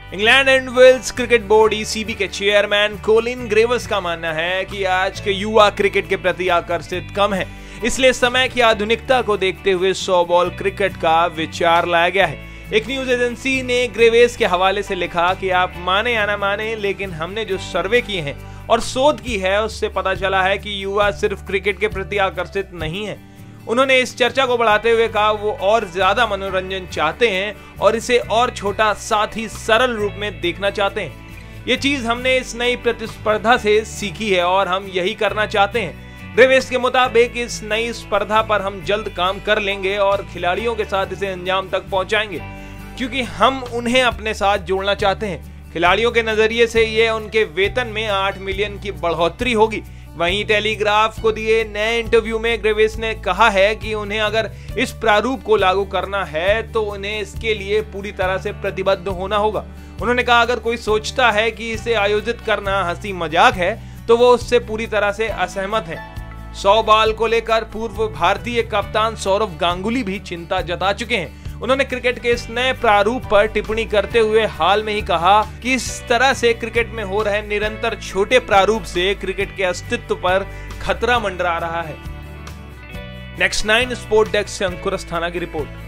England and Wales cricket board ECB के chairman Colin Graves का मानना है कि आज के युवा क्रिकेट के प्रति आकर्षित कम है, इसलिए समय की आधुनिकता को देखते हुए 100 बॉल क्रिकेट का विचार लाया गया है। एक न्यूज एजेंसी ने ग्रेवेस के हवाले से लिखा कि आप माने या ना माने, लेकिन हमने जो सर्वे किए हैं और शोध की है उससे पता चला है कि युवा सिर्फ क्रिकेट के प्रति आकर्षित नहीं है। उन्होंने इस चर्चा को बढ़ाते हुए कहा वो और ज्यादा मनोरंजन चाहते हैं और इसे और छोटा साथ ही सरल रूप में देखना चाहते हैं। ये चीज हमने इस नई प्रतिस्पर्धा से सीखी है और हम यही करना चाहते हैं। ग्रेवेस के मुताबिक इस नई स्पर्धा पर हम जल्द काम कर लेंगे और खिलाड़ियों के साथ इसे अंजाम तक पहुंचाएंगे, क्योंकि हम उन्हें अपने साथ जोड़ना चाहते हैं। खिलाड़ियों के नजरिए से ये उनके वेतन में 8 मिलियन की बढ़ोतरी होगी। वहीं टेलीग्राफ को दिए नए इंटरव्यू में ग्रेवेस ने कहा है कि उन्हें अगर इस प्रारूप को लागू करना है तो उन्हें इसके लिए पूरी तरह से प्रतिबद्ध होना होगा। उन्होंने कहा अगर कोई सोचता है कि इसे आयोजित करना हंसी मजाक है तो वो उससे पूरी तरह से असहमत है। 100 बॉल को लेकर पूर्व भारतीय कप्तान सौरव गांगुली भी चिंता जता चुके हैं। उन्होंने क्रिकेट के इस नए प्रारूप पर टिप्पणी करते हुए हाल में ही कहा कि इस तरह से क्रिकेट में हो रहे निरंतर छोटे प्रारूप से क्रिकेट के अस्तित्व पर खतरा मंडरा रहा है। नेक्स्ट 9 स्पोर्ट डेस्क से अंकुर अस्थाना की रिपोर्ट।